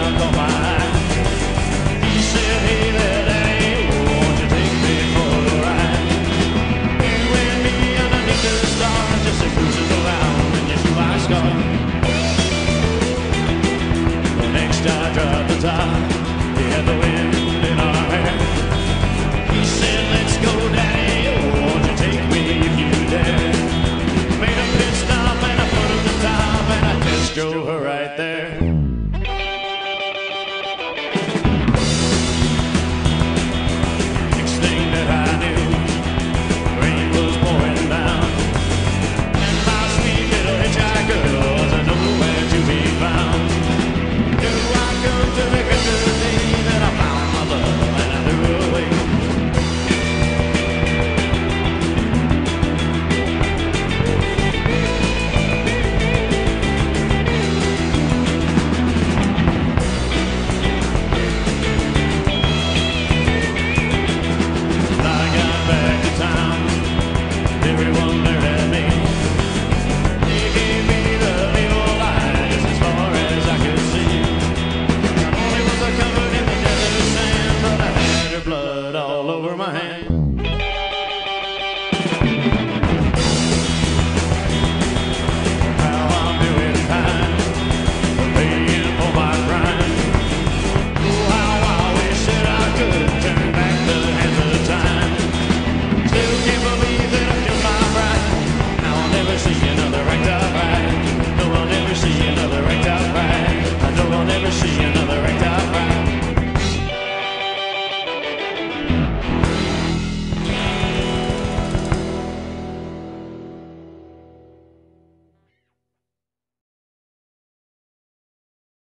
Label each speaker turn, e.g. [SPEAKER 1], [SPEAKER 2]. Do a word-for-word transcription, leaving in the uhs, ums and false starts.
[SPEAKER 1] out on my eye. He said, hey there, Danny, won't you take me for a ride? You and me underneath the stars, just a cruising around in your blue-eyed scar. Next I drive